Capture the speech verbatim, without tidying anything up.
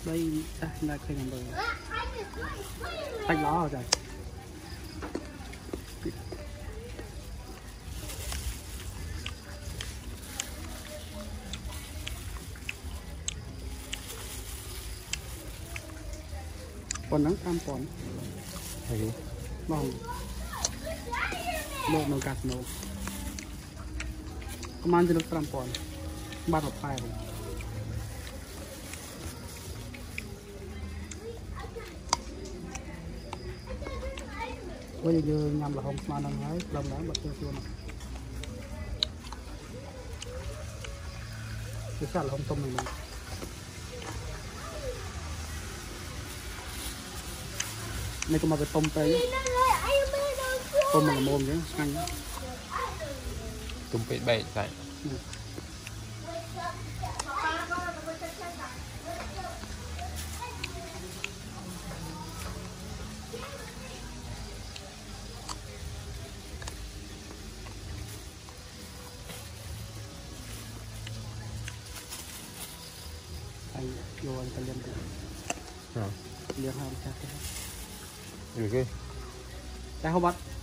đây là khi làm rồi tách ló rồi còn nắng tam còn hay bông lột nấu cắt nấu công an chỉ được tam còn ba hộp phai rồi bây giờ nhằm là không mà năng ấy làm đáng bật tiêu tiêu này cái sao là không tôm này này có mà cái tôm tây tôm mà là mồm chứ anh tôm bể bể tại anh vô anh ta lên rồi liền hai cái được cái ta không bắt